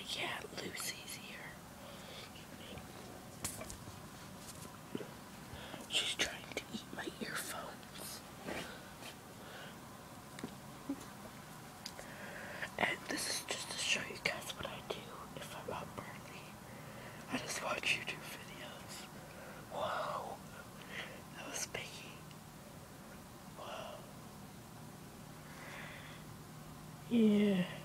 yeah, Lucy's here. She's trying to eat my earphones. And this is just to show you guys what I do if I'm up early. I just watch YouTube videos. Whoa. That was Piggy. Whoa. Yeah.